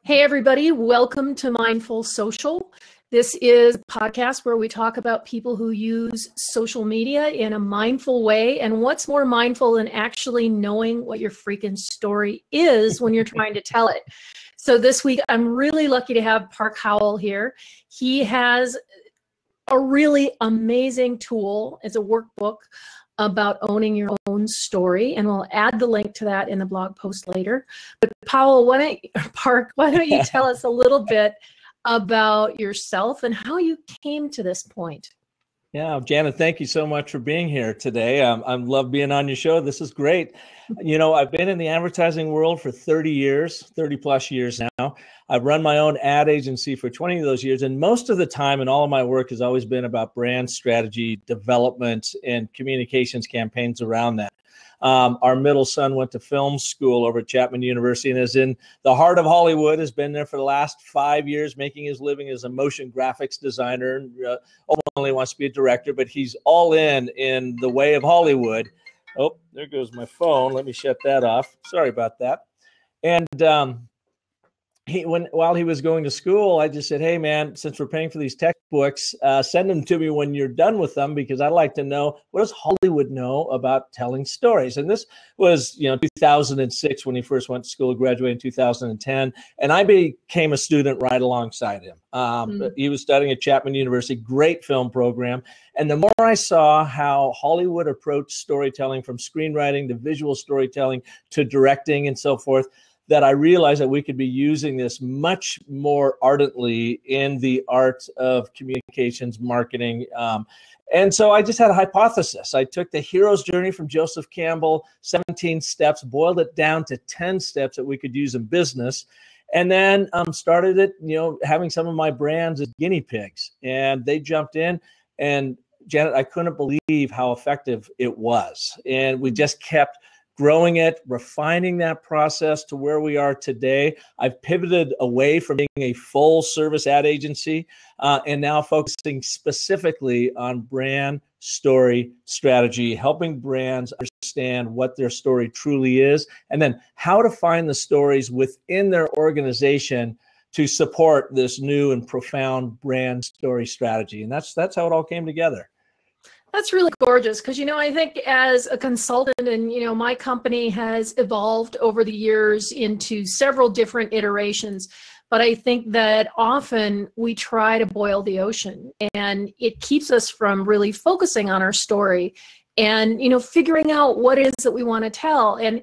Hey, everybody. Welcome to Mindful Social. This is a podcast where we talk about people who use social media in a mindful way. And what's more mindful than actually knowing what your freaking story is when you're trying to tell it? So this week, I'm really lucky to have Park Howell here. He has a really amazing tool. It's a workbook about owning your own story, and we'll add the link to that in the blog post later. But Powell, Park, why don't you tell us a little bit about yourself and how you came to this point? Yeah, Janet, thank you so much for being here today. I love being on your show. This is great. You know, I've been in the advertising world for 30 plus years now. I've run my own ad agency for 20 of those years. And most of the time and all of my work has always been about brand strategy, development, and communications campaigns around that. Our middle son went to film school over at Chapman University and is in the heart of Hollywood, has been there for the last 5 years, making his living as a motion graphics designer. And ultimately wants to be a director, but he's all in the way of Hollywood. Oh, there goes my phone. Let me shut that off. Sorry about that. And while he was going to school, I just said, hey, man, since we're paying for these textbooks, send them to me when you're done with them, because I'd like to know, what does Hollywood know about telling stories? And this was, 2006 when he first went to school, graduated in 2010. And I became a student right alongside him. He was studying at Chapman University, great film program. And the more I saw how Hollywood approached storytelling, from screenwriting to visual storytelling to directing and so forth, that I realized that we could be using this much more ardently in the art of communications, marketing. And so I just had a hypothesis. I took the hero's journey from Joseph Campbell, 17 steps, boiled it down to 10 steps that we could use in business. And then started it, having some of my brands as guinea pigs. And they jumped in. And Janet, I couldn't believe how effective it was. And we just kept growing it, refining that process to where we are today. I've pivoted away from being a full service ad agency and now focusing specifically on brand story strategy, helping brands understand what their story truly is, and then how to find the stories within their organization to support this new and profound brand story strategy. And that's how it all came together. That's really gorgeous, because, I think as a consultant, and, my company has evolved over the years into several different iterations, but I think that often we try to boil the ocean, and it keeps us from really focusing on our story and, figuring out what it is that we want to tell. And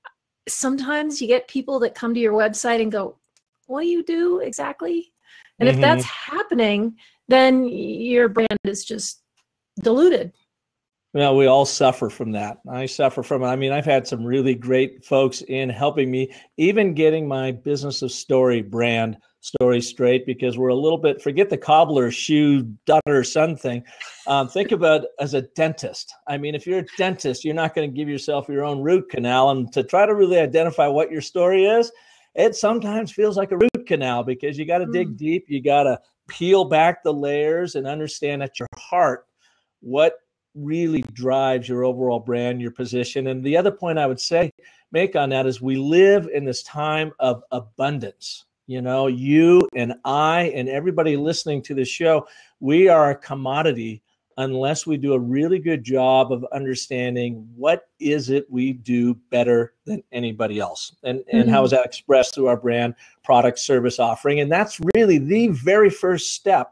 sometimes you get people that come to your website and go, what do you do exactly? And if that's happening, then your brand is just diluted. Well, we all suffer from that. I suffer from it. I mean, I've had some really great folks in helping me, even getting my Business of Story brand story straight, because we're a little bit, forget the cobbler shoe daughter son thing. Think about as a dentist. I mean, if you're a dentist, you're not going to give yourself your own root canal. And to try to really identify what your story is, it sometimes feels like a root canal, because you got to dig deep. You got to peel back the layers and understand at your heart what really drives your overall brand, your position. And the other point I would make on that is, we live in this time of abundance. You and I and everybody listening to this show, we are a commodity unless we do a really good job of understanding what is it we do better than anybody else. And how is that expressed through our brand, product, service offering. And that's really the very first step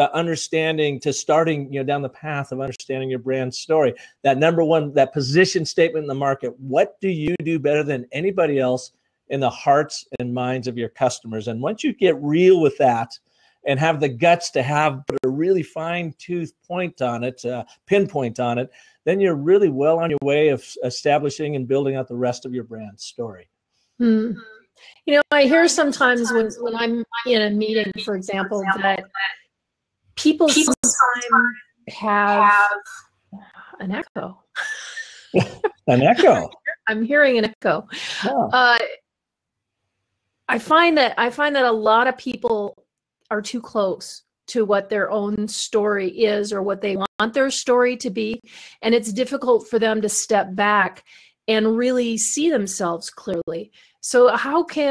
to starting, down the path of understanding your brand story. That number one, that position statement in the market. What do you do better than anybody else in the hearts and minds of your customers? And once you get real with that and have the guts to have a really fine-tooth point on it, pinpoint on it, then you're really well on your way of establishing and building out the rest of your brand story. I hear sometimes when I'm in a meeting, for example, that people sometimes have an echo. An echo. I'm hearing an echo. Oh. I find that a lot of people are too close to what their own story is or what they want their story to be, and it's difficult for them to step back and really see themselves clearly. So how can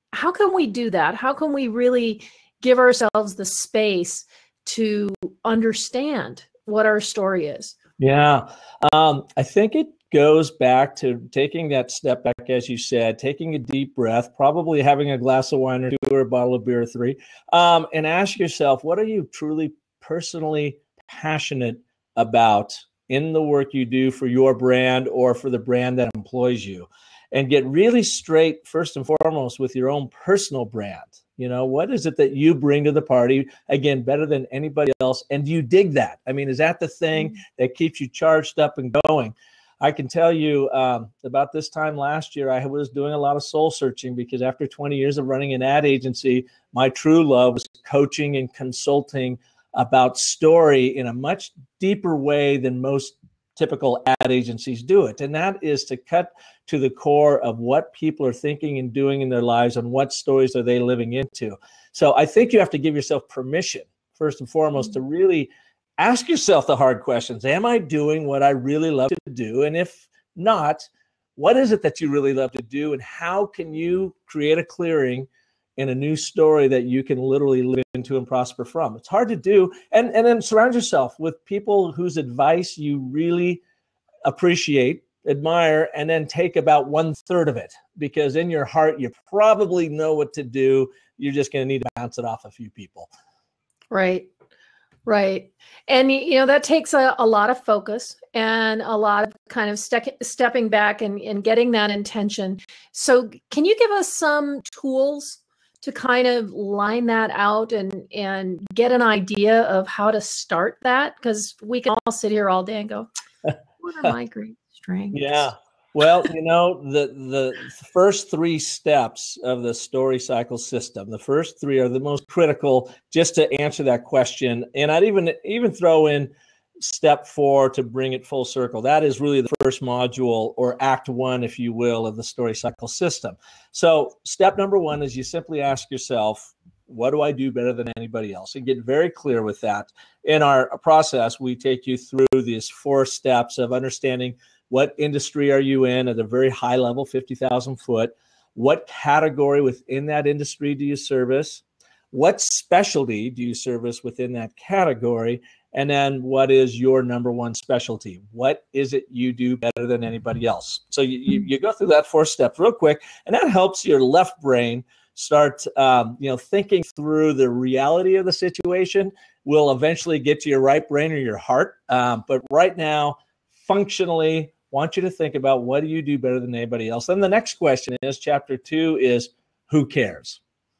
how can we do that? How can we really give ourselves the space to understand what our story is? Yeah, I think it goes back to taking that step back, as you said, taking a deep breath, probably having a glass of wine or two or a bottle of beer or three, and ask yourself, what are you truly personally passionate about in the work you do for your brand or for the brand that employs you? And get really straight, first and foremost, with your own personal brand. You know, what is it that you bring to the party, again, better than anybody else? And do you dig that? I mean, is that the thing that keeps you charged up and going? I can tell you about this time last year, I was doing a lot of soul searching, because after 20 years of running an ad agency, my true love was coaching and consulting about story in a much deeper way than most typical ad agencies do it. And that is to cut to the core of what people are thinking and doing in their lives and what stories are they living into. So I think you have to give yourself permission, first and foremost, to really ask yourself the hard questions. Am I doing what I really love to do? And if not, what is it that you really love to do? And how can you create a clearing in a new story that you can literally live into and prosper from? It's hard to do. And then surround yourself with people whose advice you really appreciate, admire, and then take about 1/3 of it, because in your heart, you probably know what to do. You're just going to need to bounce it off a few people. Right. Right. And, that takes a lot of focus and a lot of kind of stepping back and getting that intention. So can you give us some tools to kind of line that out and get an idea of how to start that? Because we can all sit here all day and go, what are my great strengths? Yeah. Well, the first 3 steps of the story cycle system, the first 3 are the most critical just to answer that question. And I'd even throw in step 4 to bring it full circle. That is really the first module, or act 1, if you will, of the story cycle system. So step number 1 is you simply ask yourself, what do I do better than anybody else? And get very clear with that. In our process, we take you through these 4 steps of understanding what industry are you in at a very high level, 50,000 foot. What category within that industry do you service? What specialty do you service within that category? And then what is your number 1 specialty? What is it you do better than anybody else? So you go through that 4 steps real quick, and that helps your left brain start thinking through the reality of the situation. Will eventually get to your right brain or your heart. But right now, functionally, want you to think about, what do you do better than anybody else? Then the next question is, chapter 2 is, who cares?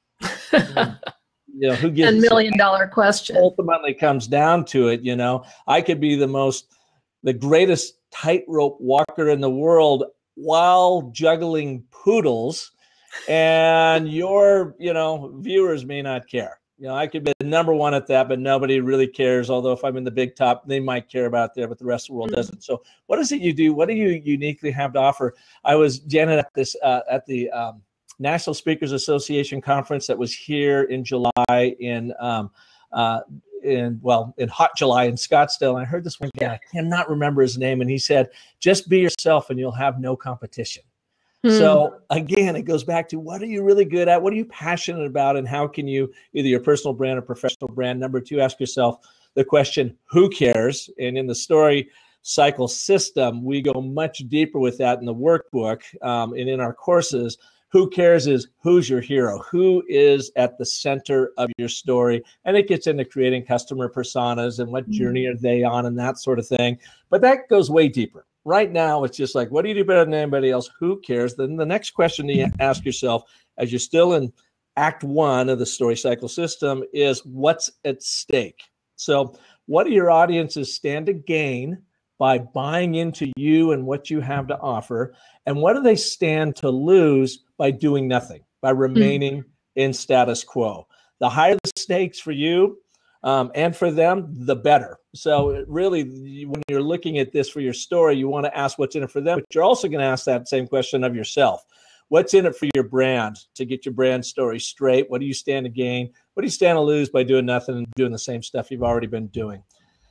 Who gives $10 million question. Ultimately comes down to it. I could be the greatest tightrope walker in the world while juggling poodles, and your, viewers may not care. I could be the number 1 at that, but nobody really cares. Although if I'm in the big top, they might care about it there, but the rest of the world doesn't. So what is it you do? What do you uniquely have to offer? I was, Janet, at the National Speakers Association conference that was here in July in hot July in Scottsdale. And I heard this one guy, I cannot remember his name, and he said, just be yourself and you'll have no competition. So again, it goes back to, what are you really good at? What are you passionate about? And how can you, either your personal brand or professional brand? Number 2, ask yourself the question, who cares? And in the story cycle system, we go much deeper with that in the workbook and in our courses. Who cares is, who's your hero? Who is at the center of your story? And it gets into creating customer personas and what journey are they on and that sort of thing. But that goes way deeper. Right now, it's just like, what do you do better than anybody else? Who cares? Then the next question you ask yourself, as you're still in act 1 of the story cycle system, is, what's at stake? So what do your audiences stand to gain by buying into you and what you have to offer? And what do they stand to lose by doing nothing, by remaining in status quo? The higher the stakes for you and for them, the better. So really, when you're looking at this for your story, you want to ask what's in it for them, but you're also going to ask that same question of yourself. What's in it for your brand to get your brand story straight? What do you stand to gain? What do you stand to lose by doing nothing and doing the same stuff you've already been doing?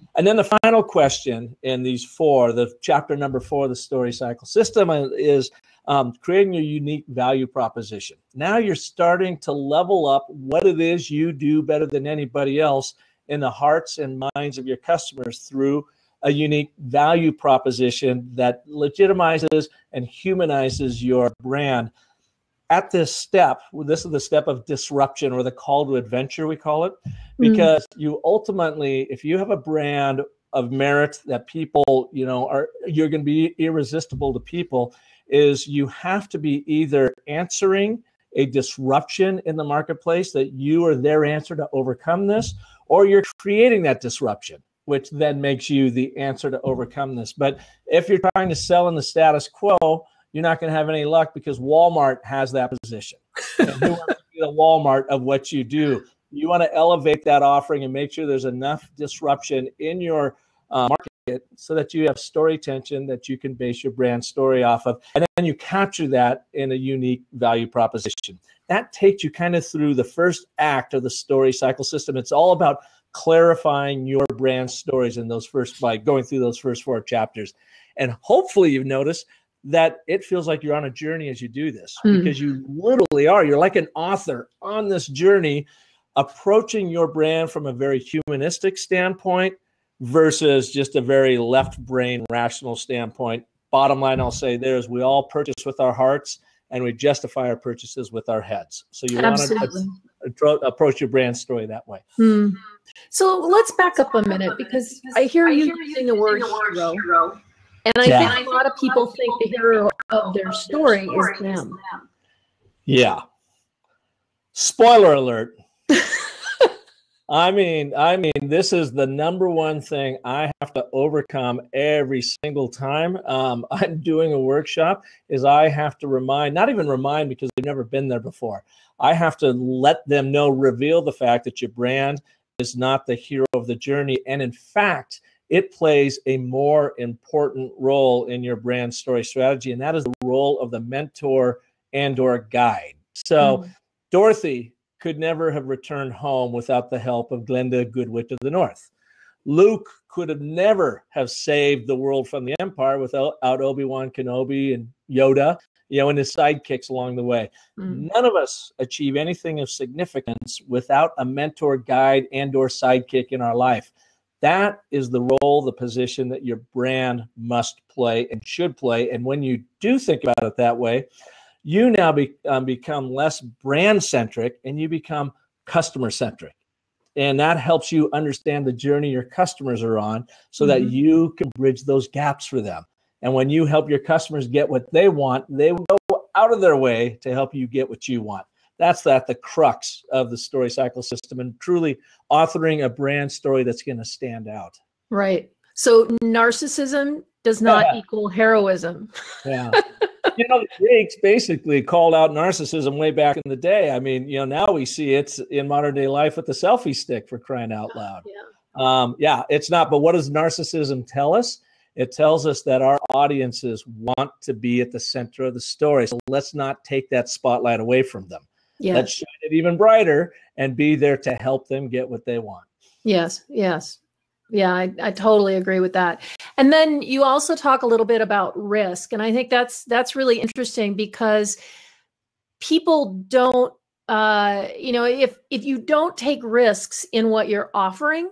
And then the final question in these four, the chapter number 4 of the story cycle system, is creating a unique value proposition. Now you're starting to level up what it is you do better than anybody else in the hearts and minds of your customers through a unique value proposition that legitimizes and humanizes your brand. At this step, this is the step of disruption, or the call to adventure, we call it, because you ultimately, if you have a brand of merit that people, you're going to be irresistible to people, is you have to be either answering a disruption in the marketplace, that you are their answer to overcome this, or you're creating that disruption, which then makes you the answer to overcome this. But if you're trying to sell in the status quo, you're not going to have any luck, because Walmart has that position. And who wants to be the Walmart of what you do? You want to elevate that offering and make sure there's enough disruption in your market so that you have story tension that you can base your brand story off of. And then you capture that in a unique value proposition. That takes you kind of through the first act of the story cycle system. It's all about clarifying your brand stories in those first, by going through those first 4 chapters. And hopefully you've noticed that it feels like you're on a journey as you do this, because you literally are. You're like an author on this journey, approaching your brand from a very humanistic standpoint versus just a very left brain rational standpoint. Bottom line, I'll say there is, we all purchase with our hearts and we justify our purchases with our heads. So you want to approach your brand story that way. So let's back up a minute, because I hear you using the word hero. And I think a lot of people think the hero of their story is them. Yeah. Spoiler alert. I mean, this is the number one thing I have to overcome every single time I'm doing a workshop, is I have to not even remind because they've never been there before. I have to let them know, reveal the fact that your brand is not the hero of the journey. And in fact, it plays a more important role in your brand story strategy, and that is the role of the mentor and/or guide. So Dorothy could never have returned home without the help of Glenda Goodwitch of the North. Luke could have never have saved the world from the Empire without Obi-Wan Kenobi and Yoda, and his sidekicks along the way. None of us achieve anything of significance without a mentor, guide, and/or sidekick in our life. That is the role, the position that your brand must play and should play. And when you do think about it that way, you now become less brand-centric and you become customer-centric. And that helps you understand the journey your customers are on so that you can bridge those gaps for them. And when you help your customers get what they want, they will go out of their way to help you get what you want. That's the crux of the story cycle system, and truly authoring a brand story that's going to stand out. Right. So narcissism does not equal heroism. Yeah. The Greeks basically called out narcissism way back in the day. I mean, now we see it's in modern day life with the selfie stick, for crying out loud. It's not. But what does narcissism tell us? It tells us that our audiences want to be at the center of the story. So let's not take that spotlight away from them. Let's shine it even brighter and be there to help them get what they want. Yes. Yeah, I totally agree with that. And then you also talk a little bit about risk. And I think that's really interesting, because people don't, if you don't take risks in what you're offering,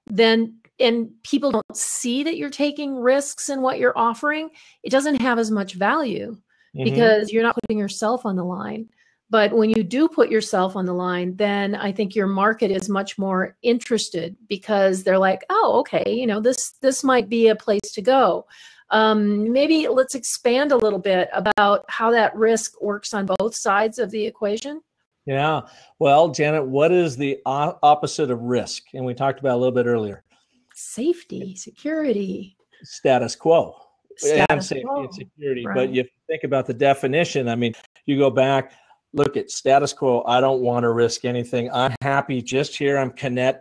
and people don't see that you're taking risks in what you're offering, it doesn't have as much value, because you're not putting yourself on the line. But when you do put yourself on the line, then I think your market is much more interested, because they're like, oh, okay, this might be a place to go. Maybe let's expand a little bit about how that risk works on both sides of the equation. Yeah. Well, Janet, what is the opposite of risk? And we talked about a little bit earlier. Safety, security. Status quo. And safety and security. Right. But you think about the definition. I mean, you go back, look at status quo. I don't want to risk anything. I'm happy just here. I'm content.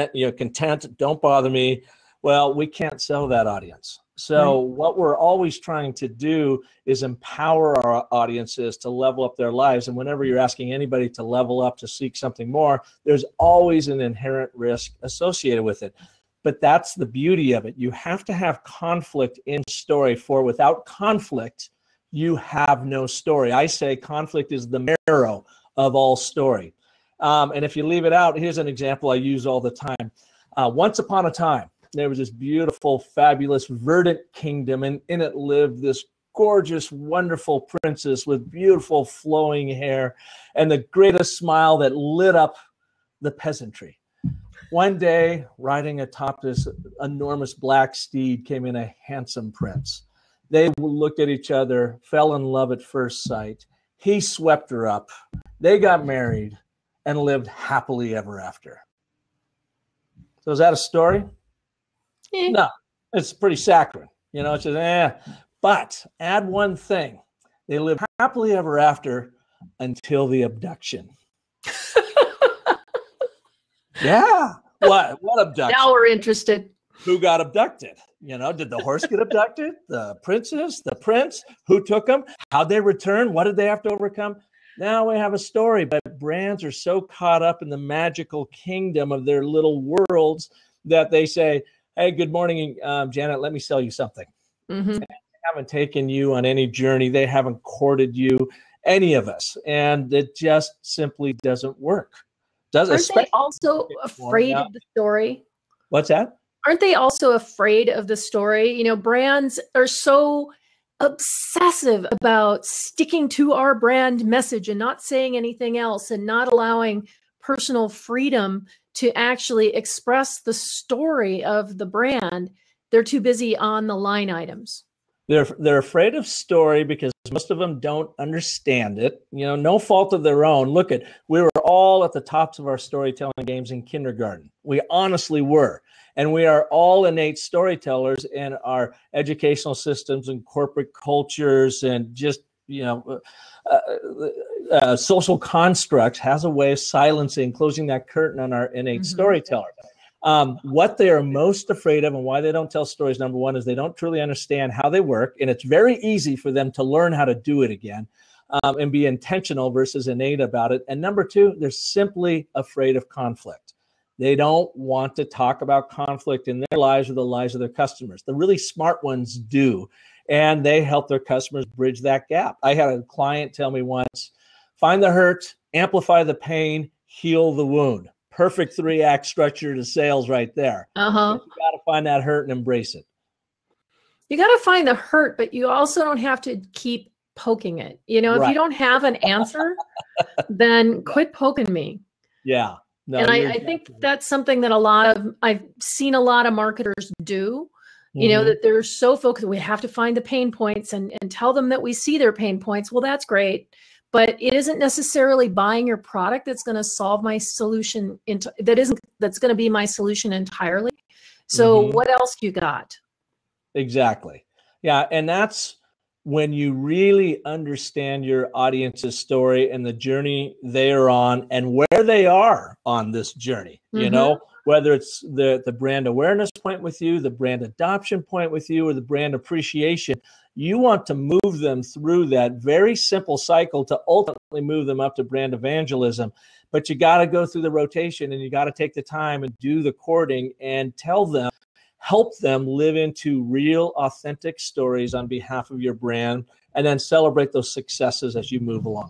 Don't bother me. Well, we can't sell that audience. So what we're always trying to do is empower our audiences to level up their lives. And whenever you're asking anybody to level up, to seek something more, there's always an inherent risk associated with it. But that's the beauty of it. You have to have conflict in story, for without conflict, you have no story. I say conflict is the marrow of all story. And if you leave it out, here's an example I use all the time. Once upon a time, there was this beautiful, fabulous, verdant kingdom, and in it lived this gorgeous, wonderful princess with beautiful flowing hair and the greatest smile that lit up the peasantry. One day, riding atop this enormous black steed, came in a handsome prince. They looked at each other, fell in love at first sight. He swept her up. They got married and lived happily ever after. So is that a story? No, it's pretty saccharine. You know, it's just, But add one thing. They lived happily ever after until the abduction. Yeah. What abduction? Now we're interested. Who got abducted? You know, did the horse get abducted? The princess? The prince? Who took them? How'd they return? What did they have to overcome? Now we have a story, but brands are so caught up in the magical kingdom of their little worlds that they say, hey, good morning, Janet, let me sell you something. Mm-hmm. They haven't taken you on any journey. They haven't courted you, any of us. And it just simply doesn't work. Aren't they also afraid of the story? What's that? Aren't they also afraid of the story? You know, brands are so obsessive about sticking to our brand message and not saying anything else and not allowing personal freedom to actually express the story of the brand. They're too busy on the line items. They're afraid of story because most of them don't understand it. You know, no fault of their own. Look at, we were all at the tops of our storytelling games in kindergarten. We honestly were. And we are all innate storytellers in our educational systems and corporate cultures and just, you know, social constructs has a way of silencing, closing that curtain on our innate storyteller. What they are most afraid of and why they don't tell stories, number one, is they don't truly understand how they work. And it's very easy for them to learn how to do it again and be intentional versus innate about it. And number two, they're simply afraid of conflict. They don't want to talk about conflict in their lives or the lives of their customers. The really smart ones do. And they help their customers bridge that gap. I had a client tell me once, find the hurt, amplify the pain, heal the wound. Perfect 3-act structure to sales right there. You got to find that hurt and embrace it. You got to find the hurt, but you also don't have to keep poking it. You know, if you don't have an answer, then quit poking me. Yeah. No, and I think that's something that I've seen a lot of marketers do, you know, that they're so focused. We have to find the pain points and tell them that we see their pain points. Well, that's great. But it isn't necessarily buying your product that's going to solve my solution. That's going to be my solution entirely. So what else you got? Exactly. Yeah. And that's when you really understand your audience's story and the journey they are on and where they are on this journey, you know, whether it's the brand awareness point with you, the brand adoption point with you, or the brand appreciation. You want to move them through that very simple cycle to ultimately move them up to brand evangelism. But you got to go through the rotation and you got to take the time and do the courting and tell them, help them live into real, authentic stories on behalf of your brand, and then celebrate those successes as you move along.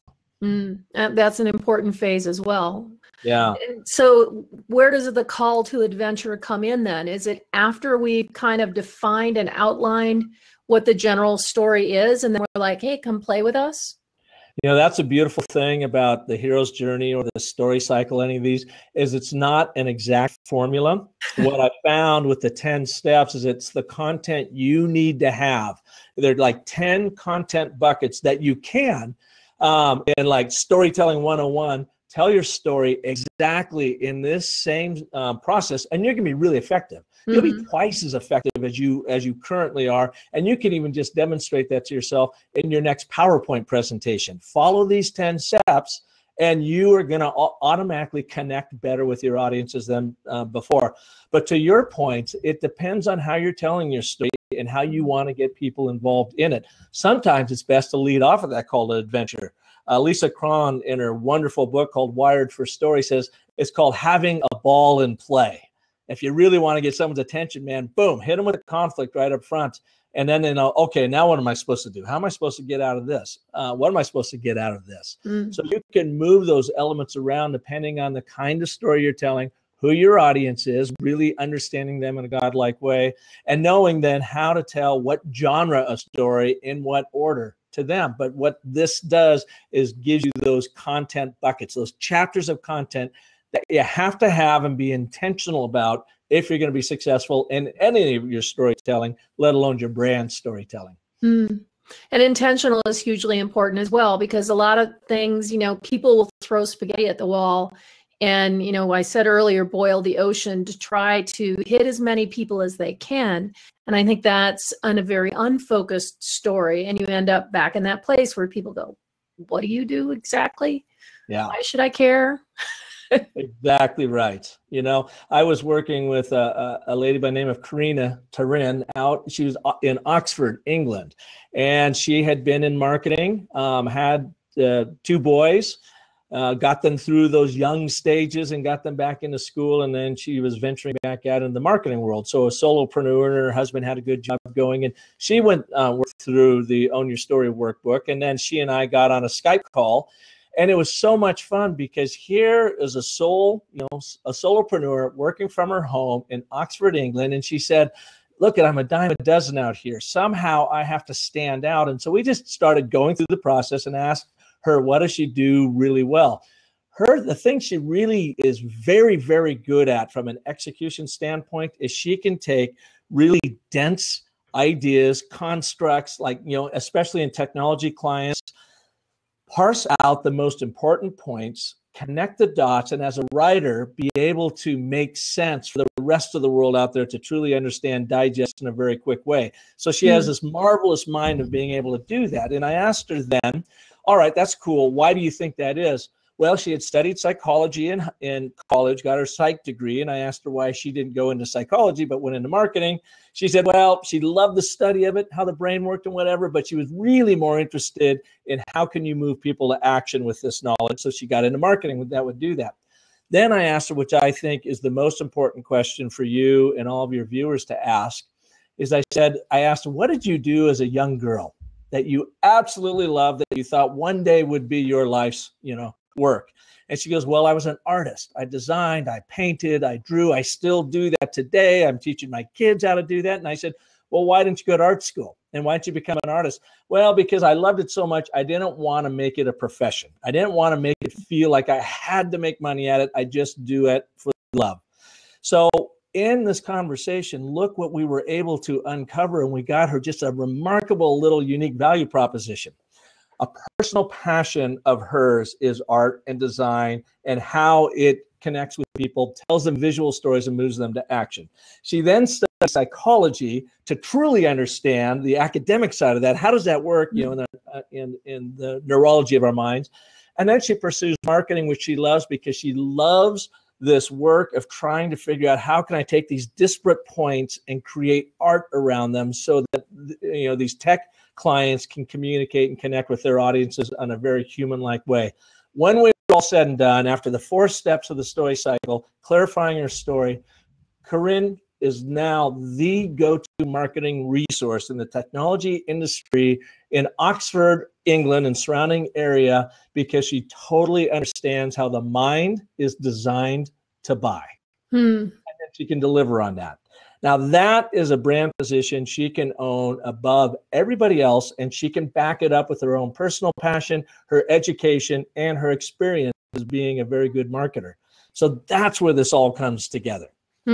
That's an important phase as well. Yeah. So where does the call to adventure come in then? Is it after we've kind of defined and outlined what the general story is, and then we're like, hey, come play with us? You know, that's a beautiful thing about the hero's journey or the story cycle, any of these, is it's not an exact formula. What I found with the 10 steps is it's the content you need to have. There are like 10 content buckets that you can, in like Storytelling 101, tell your story exactly in this same process, and you're going to be really effective. You'll be twice as effective as you currently are, and you can even just demonstrate that to yourself in your next PowerPoint presentation. Follow these 10 steps, and you are going to automatically connect better with your audiences than before. But to your point, it depends on how you're telling your story and how you want to get people involved in it. Sometimes it's best to lead off of that call to adventure. Lisa Cron, in her wonderful book called Wired for Story, says it's called having a ball in play. If you really want to get someone's attention, man, boom, hit them with a conflict right up front. And then they know, okay, now what am I supposed to do? How am I supposed to get out of this? What am I supposed to get out of this? So you can move those elements around depending on the kind of story you're telling, who your audience is, really understanding them in a godlike way, and knowing then how to tell what genre of story in what order to them. But what this does is gives you those content buckets, those chapters of content that you have to have and be intentional about if you're going to be successful in any of your storytelling, let alone your brand storytelling. And intentional is hugely important as well, because a lot of things, people will throw spaghetti at the wall and, I said earlier, boil the ocean to try to hit as many people as they can. And I think that's a very unfocused story. And you end up back in that place where people go, what do you do exactly? Yeah. Why should I care? Exactly right. I was working with a lady by the name of Karina Tarin out. She was in Oxford, England, and she had been in marketing, had 2 boys, got them through those young stages and got them back into school. And then she was venturing back out in the marketing world. So a solopreneur, and her husband had a good job going. And she went worked through the Own Your Story workbook. And then she and I got on a Skype call. And it was so much fun because here is a solopreneur working from her home in Oxford, England. And she said, look, I'm a dime a dozen out here. Somehow I have to stand out. And so we just started going through the process and asked her, what does she do really well? The thing she really is very, very good at from an execution standpoint is she can take really dense ideas, constructs, like, especially in technology clients, parse out the most important points, connect the dots, and as a writer, be able to make sense for the rest of the world out there to truly understand, digest in a very quick way. So she has this marvelous mind of being able to do that. And I asked her then, all right, that's cool. Why do you think that is? Well, she had studied psychology in college, got her psych degree, and I asked her why she didn't go into psychology but went into marketing. She said, well, she loved the study of it, how the brain worked and whatever, but she was really more interested in how can you move people to action with this knowledge. So she got into marketing that would do that. Then I asked her, which I think is the most important question for you and all of your viewers to ask, is I asked her, what did you do as a young girl that you absolutely loved, that you thought one day would be your life's, work? And she goes, well, I was an artist. I designed, I painted, I drew. I still do that today. I'm teaching my kids how to do that. And I said, well, why didn't you go to art school? And why didn't you become an artist? Well, because I loved it so much. I didn't want to make it a profession. I didn't want to make it feel like I had to make money at it. I just do it for love. So in this conversation, look what we were able to uncover. And we got her just a remarkable little unique value proposition. A personal passion of hers is art and design and how it connects with people, tells them visual stories, and moves them to action. She then studies psychology to truly understand the academic side of that. How does that work, in the neurology of our minds? And then she pursues marketing, which she loves because she loves this work of trying to figure out how can I take these disparate points and create art around them so that, these tech clients can communicate and connect with their audiences in a very human-like way. When we're all said and done, after the 4 steps of the story cycle, clarifying your story, Corinne is now the go-to marketing resource in the technology industry in Oxford, England, and surrounding area because she totally understands how the mind is designed to buy. And then she can deliver on that. Now, that is a brand position she can own above everybody else, and she can back it up with her own personal passion, her education, and her experience as being a very good marketer. So that's where this all comes together.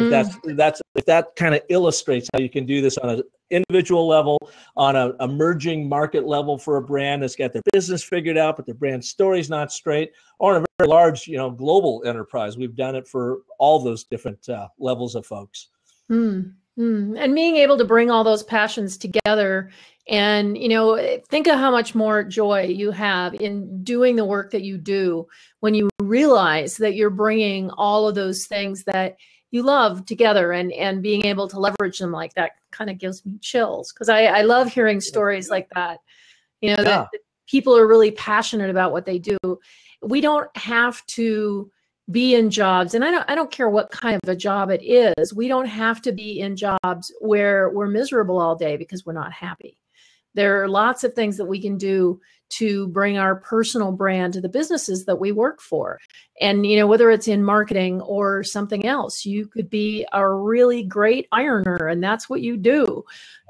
If that kind of illustrates how you can do this on an individual level, on an emerging market level for a brand that's got their business figured out, but their brand story's not straight, or in a very large, global enterprise. We've done it for all those different levels of folks. And being able to bring all those passions together and, think of how much more joy you have in doing the work that you do when you realize that you're bringing all of those things that you love together and being able to leverage them like that kind of gives me chills because I love hearing stories like that, that people are really passionate about what they do. We don't have to be in jobs, and I don't care what kind of a job it is. We don't have to be in jobs where we're miserable all day because we're not happy. There are lots of things that we can do to bring our personal brand to the businesses that we work for. And, whether it's in marketing or something else, you could be a really great ironer and that's what you do.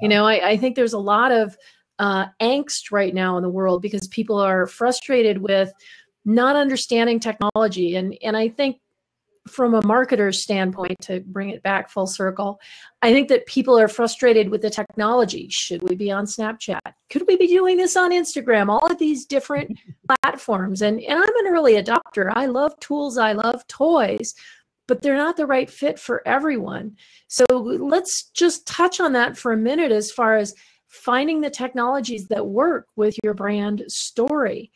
I think there's a lot of angst right now in the world because people are frustrated with not understanding technology. And I think from a marketer's standpoint, to bring it back full circle, I think that people are frustrated with the technology. Should we be on Snapchat? Could we be doing this on Instagram? All of these different platforms. And I'm an early adopter. I love tools. I love toys, but they're not the right fit for everyone. So let's just touch on that for a minute as far as finding the technologies that work with your brand story.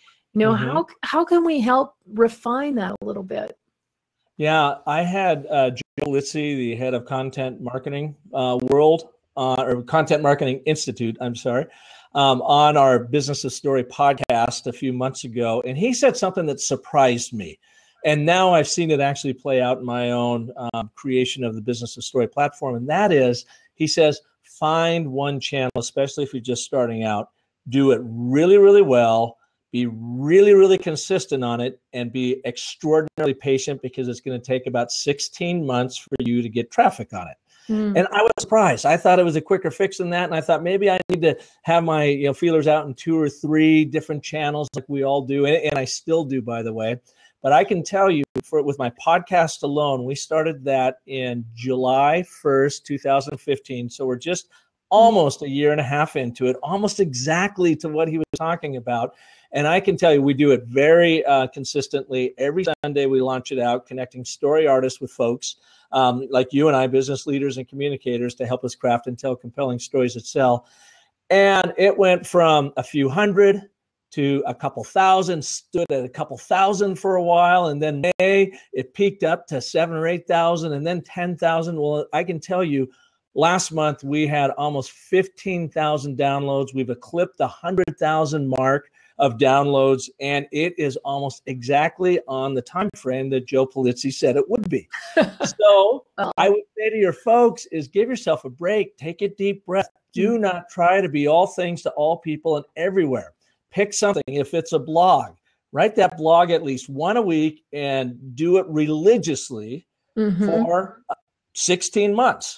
How can we help refine that a little bit? Yeah, I had Joe Pulizzi, the head of Content Marketing World, or Content Marketing Institute, I'm sorry, on our Business of Story podcast a few months ago. And he said something that surprised me. And now I've seen it actually play out in my own creation of the Business of Story platform. And that is, he says, find one channel, especially if you're just starting out, do it really, really well. Be really, really consistent on it and be extraordinarily patient because it's going to take about 16 months for you to get traffic on it. And I was surprised. I thought it was a quicker fix than that. And I thought maybe I need to have my feelers out in 2 or 3 different channels like we all do. And I still do, by the way. But I can tell you with my podcast alone, we started that in July 1st, 2015. So we're just almost a year and a half into it, almost exactly to what he was talking about. And I can tell you, we do it very consistently. Every Sunday, we launch it out, connecting story artists with folks like you and I, business leaders and communicators, to help us craft and tell compelling stories that sell. And it went from a few hundred to a couple thousand, stood at a couple thousand for a while. And then May, it peaked up to 7,000 or 8,000 and then 10,000. Well, I can tell you, last month, we had almost 15,000 downloads. We've eclipsed the 100,000 mark of downloads, and it is almost exactly on the time frame that Joe Pulizzi said it would be. So I would say to your folks is give yourself a break, take a deep breath. Do not try to be all things to all people and everywhere. Pick something. If it's a blog, write that blog at least one a week and do it religiously for 16 months.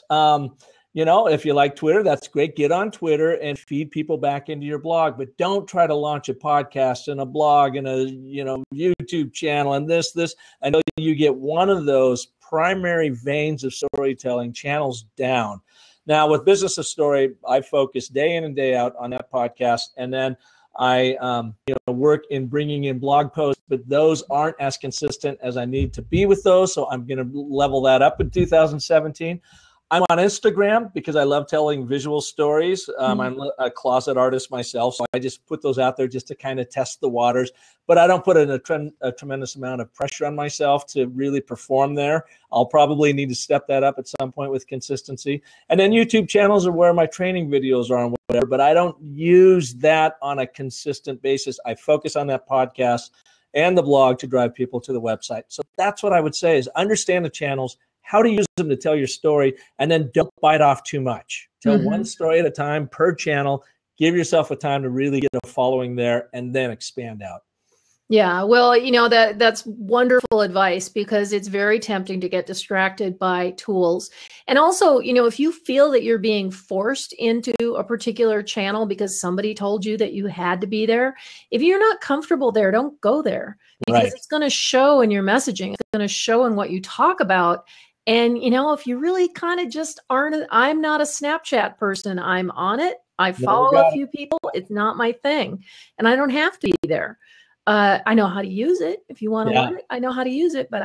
If you like Twitter, that's great. Get on Twitter and feed people back into your blog, but don't try to launch a podcast and a blog and a, YouTube channel and this. I know you get one of those primary veins of storytelling channels down. Now with Business of Story, I focus day in and day out on that podcast. And then I work in bringing in blog posts, but those aren't as consistent as I need to be with those. So I'm going to level that up in 2017. I'm on Instagram because I love telling visual stories. I'm a closet artist myself, so I just put those out there just to kind of test the waters. But I don't put in a tremendous amount of pressure on myself to really perform there. I'll probably need to step that up at some point with consistency. And then YouTube channels are where my training videos are and whatever, but I don't use that on a consistent basis. I focus on that podcast and the blog to drive people to the website. So that's what I would say is understand the channels, how to use them to tell your story, and then don't bite off too much. Tell one story at a time per channel. Give yourself a time to really get a following there and then expand out. Yeah, well, that's wonderful advice because it's very tempting to get distracted by tools. And also, if you feel that you're being forced into a particular channel because somebody told you that you had to be there, if you're not comfortable there, don't go there because it's going to show in your messaging. It's going to show in what you talk about. And, if you really kind of just aren't, I'm not a Snapchat person. I'm on it. I follow a few people. It's not my thing. And I don't have to be there. I know how to use it. If you want to learn it, I know how to use it, but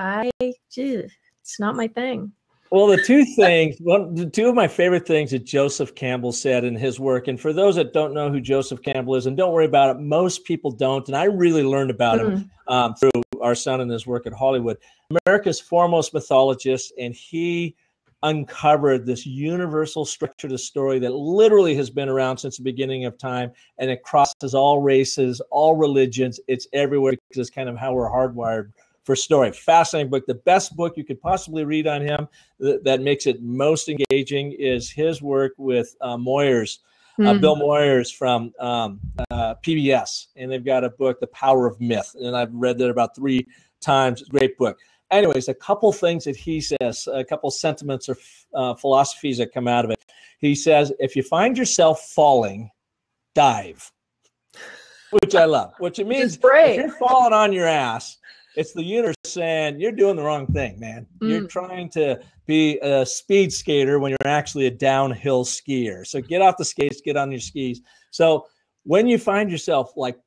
it's not my thing. Well, the two of my favorite things that Joseph Campbell said in his work, and for those that don't know who Joseph Campbell is, and don't worry about it, most people don't, and I really learned about him through our son and his work at Hollywood. America's foremost mythologist, and he uncovered this universal structure to story that literally has been around since the beginning of time, and it crosses all races, all religions. It's everywhere because it's kind of how we're hardwired for story. Fascinating book. The best book you could possibly read on him that makes it most engaging is his work with Moyers. Bill Moyers from PBS, and they've got a book, The Power of Myth, and I've read that about 3 times. Great book. Anyways, a couple things that he says, a couple sentiments or philosophies that come out of it. He says, if you find yourself falling, dive, which I love, which it means if you're falling on your ass, it's the universe saying you're doing the wrong thing, man. You're trying to be a speed skater when you're actually a downhill skier. So get off the skates, get on your skis. So when you find yourself like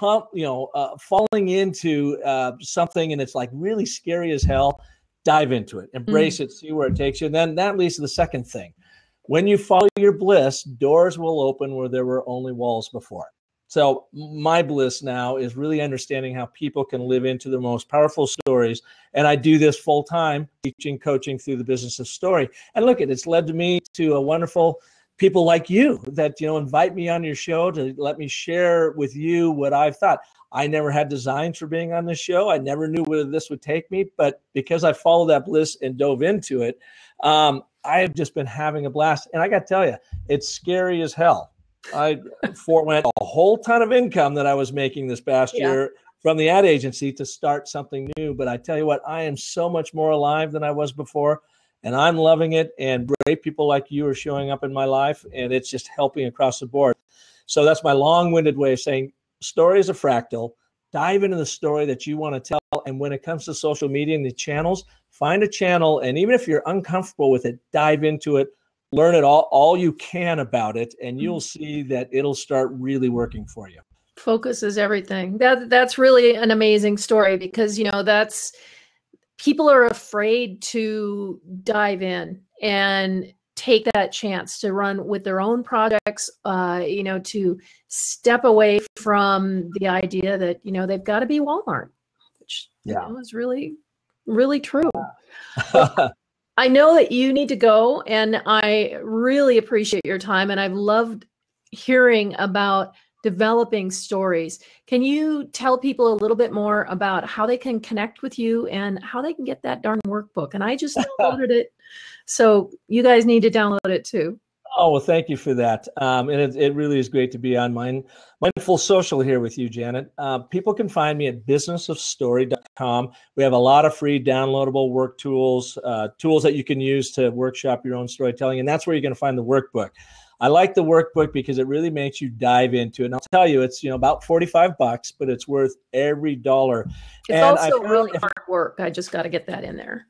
falling into something and it's like really scary as hell, dive into it, embrace it, see where it takes you. And then that leads to the second thing. When you follow your bliss, doors will open where there were only walls before. So my bliss now is really understanding how people can live into their most powerful stories. And I do this full time, teaching, coaching through the business of story. And look, it's led to me to a wonderful people like you that, invite me on your show to let me share with you what I've thought. I never had designs for being on this show. I never knew where this would take me, but because I followed that bliss and dove into it, I've just been having a blast. And I got to tell you, it's scary as hell. I forwent a whole ton of income that I was making this past year from the ad agency to start something new. But I tell you what, I am so much more alive than I was before, and I'm loving it. And great people like you are showing up in my life, and it's just helping across the board. So that's my long-winded way of saying story is a fractal. Dive into the story that you want to tell. And when it comes to social media and the channels, find a channel. And even if you're uncomfortable with it, dive into it. Learn it all you can about it, and you'll see that it'll start really working for you. Focus is everything. That's really an amazing story because, that's people are afraid to dive in and take that chance to run with their own projects, to step away from the idea that, they've got to be Walmart, which is really, really true. I know that you need to go, and I really appreciate your time, and I've loved hearing about developing stories. Can you tell people a little bit more about how they can connect with you and how they can get that darn workbook? And I just downloaded it, so you guys need to download it too. Oh, well, thank you for that. And it really is great to be on Mindful Social here with you, Janet. People can find me at businessofstory.com. We have a lot of free downloadable work tools, tools that you can use to workshop your own storytelling. And that's where you're going to find the workbook. I like the workbook because it really makes you dive into it. And I'll tell you, it's about $45, but it's worth every dollar. It's also really hard work. I just got to get that in there.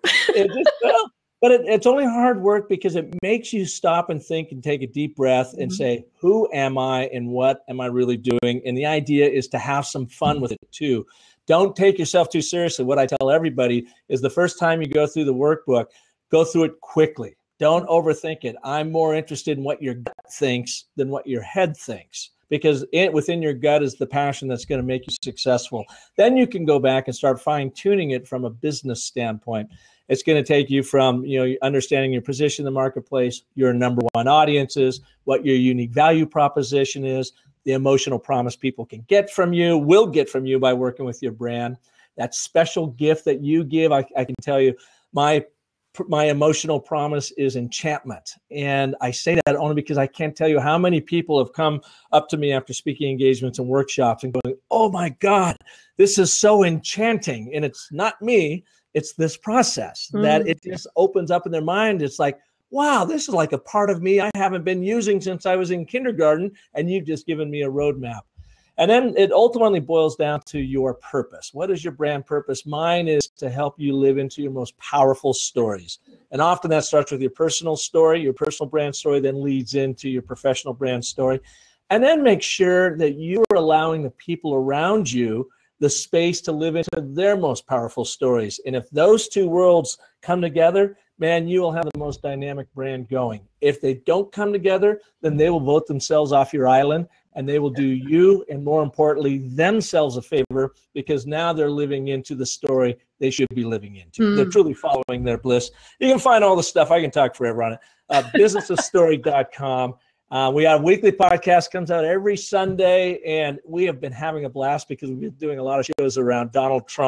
But it's only hard work because it makes you stop and think and take a deep breath and say, who am I and what am I really doing? And the idea is to have some fun with it too. Don't take yourself too seriously. What I tell everybody is the first time you go through the workbook, go through it quickly. Don't overthink it. I'm more interested in what your gut thinks than what your head thinks, because within your gut is the passion that's going to make you successful. Then you can go back and start fine-tuning it from a business standpoint. It's going to take you from, understanding your position in the marketplace, your number one audiences, what your unique value proposition is, the emotional promise people can get from you, will get from you by working with your brand. That special gift that you give, I can tell you, my emotional promise is enchantment. And I say that only because I can't tell you how many people have come up to me after speaking engagements and workshops and going, oh my God, this is so enchanting. And it's not me. It's this process that it just opens up in their mind. It's like, wow, this is like a part of me I haven't been using since I was in kindergarten, and you've just given me a roadmap. And then it ultimately boils down to your purpose. What is your brand purpose? Mine is to help you live into your most powerful stories. And often that starts with your personal story, your personal brand story, then leads into your professional brand story. And then make sure that you are allowing the people around you the space to live into their most powerful stories. And if those two worlds come together, man, you will have the most dynamic brand going. If they don't come together, then they will vote themselves off your island, and they will do you, and more importantly, themselves a favor, because now they're living into the story they should be living into. They're truly following their bliss. You can find all the stuff. I can talk forever on it. Businessofstory.com. We have a weekly podcast, comes out every Sunday, and we have been having a blast because we've been doing a lot of shows around Donald Trump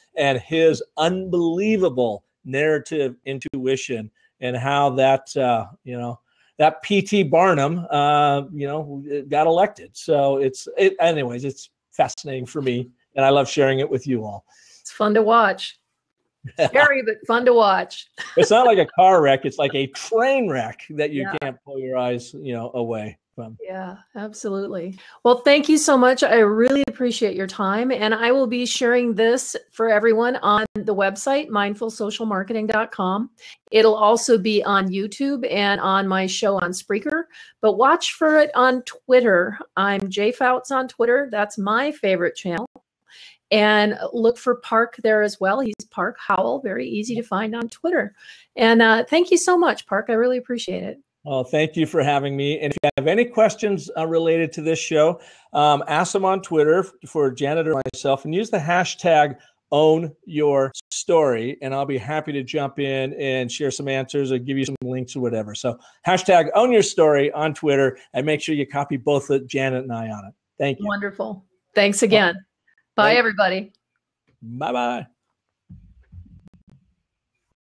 and his unbelievable narrative intuition and how that, that P.T. Barnum, got elected. So anyways, it's fascinating for me, and I love sharing it with you all. It's fun to watch. Scary, but fun to watch. It's not like a car wreck. It's like a train wreck that you can't pull your eyes, away from. Yeah, absolutely. Well, thank you so much. I really appreciate your time. And I will be sharing this for everyone on the website, mindfulsocialmarketing.com. It'll also be on YouTube and on my show on Spreaker, but watch for it on Twitter. I'm Jay Fouts on Twitter. That's my favorite channel. And look for Park there as well. He's Park Howell, very easy to find on Twitter. And thank you so much, Park. I really appreciate it. Well, thank you for having me. And if you have any questions related to this show, ask them on Twitter for Janet or myself, and use the hashtag #OwnYourStory, and I'll be happy to jump in and share some answers or give you some links or whatever. So hashtag #OwnYourStory on Twitter, and make sure you copy both Janet and I on it. Thank you. Wonderful. Thanks again. Bye, everybody. Bye-bye.